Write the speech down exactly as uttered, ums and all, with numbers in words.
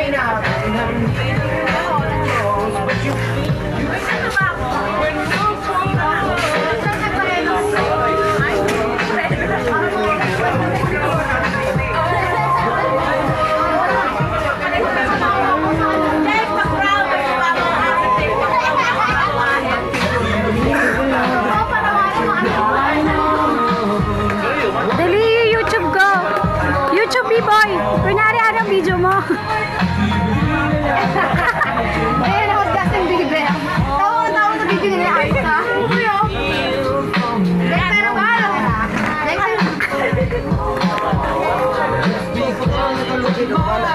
Boy, kunyari anong video mo? Ayan ako kasing bibe. Tawa-tawa na video nila ayos ha. Next pero bahala ka na. Next